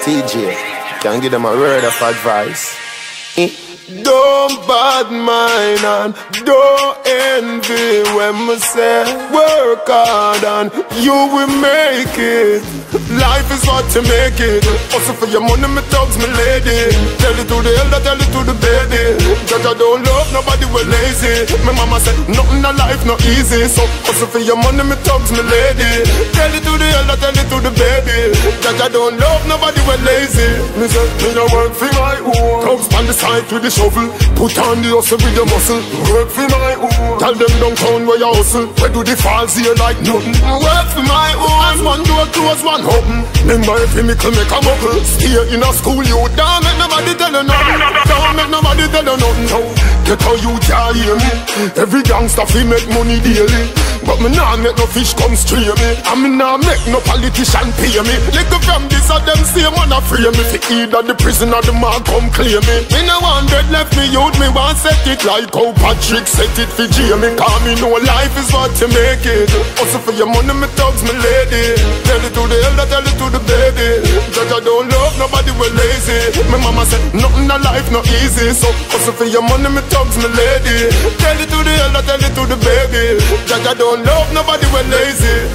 TJ, can give them a word of advice. Don't bad mind and don't envy when me say work hard and you will make it. Life is what you make it. Hustle for your money, me thugs, me lady. Tell it to the elder, tell it to the baby. Judge I don't love nobody, we lazy. My mama said nothing in life not easy. So hustle for your money, me thugs, me lady. Tell it to the elder, tell it to the baby. Judge I don't love nobody, we lazy. Me say me no work for my own. Thugs on the side with the shovel. Put on the hustle with your muscle. Work for my own. Tell them don't count where you hustle. Where do the falls here like nothing? Work for my own. As one door close, one open. Remember every mickle make a buckle. Stay in a school, you don't make nobody tell you nothing. Don't make nobody tell you nothing. No. Get how you can't hear me. Every gangster fi make money daily. But me nah make no fish come stray me. And me nah make no politician pay me. Little from this of them same one a free me. Fi either the prison or the man come claim me. Me no want dead left me youth, me want set it like how Patrick set it for Jamie. Cause me know life is what you make it. Hustle for your money, me thugs, me lady. Tell it to the elder, tell it to the baby. Judge I don't love nobody, we lazy. My mama said nothing in life not easy. So hustle for your money, me thugs, me lady. Tell it to the elder, tell it to the baby. Judge I don't love nobody, we lazy.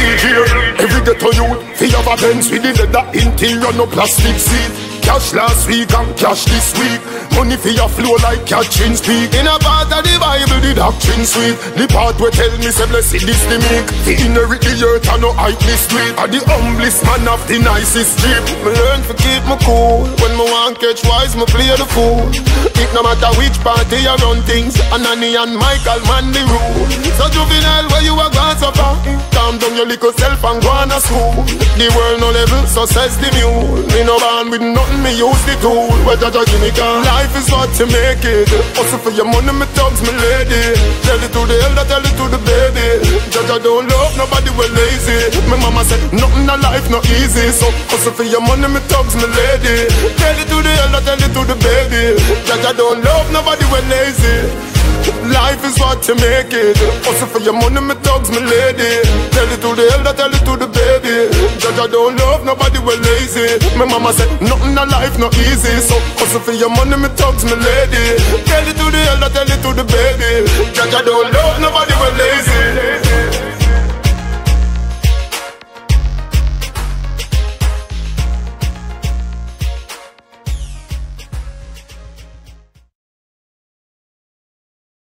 Every ghetto youth, fi have a Benz with the leather interior, no plastic seat. Cash last week and cash this week. Money for your flow like catching speak. In a part of the Bible, the doctrine sweet. The part where tell me say blessed is the meek. The inherit the earth and no hype the street. Are the humblest man of the nicest street. Me learn to keep me cool. When me want catch wise, me play the fool. It no matter which party you run things. Anani and Michael man the rule. So juvenile where you are gone so far. Calm down your little self and go on a school. The world no level, so says the mule. Me no born with nothing, me use the tool. Where Jaja give me can. Life is what you make it. Hustle for your money, me thugs, me lady. Tell it to the elder, tell it to the baby. Jaja don't love nobody, we lazy. My mama said nothing in life not easy. So hustle for your money, me thugs, me lady. Tell it to the elder, tell it to the baby. Jaja don't love nobody, we lazy. Life is what you make it. Hustle for your money, me thugs, me lady. Tell it to the elder, tell it to the baby. Judge I don't love nobody, we lazy. My mama said nothing in life not easy. So hustle for your money, me thugs, me lady. Tell it to the elder, tell it to the baby. Judge I don't love nobody, we lazy.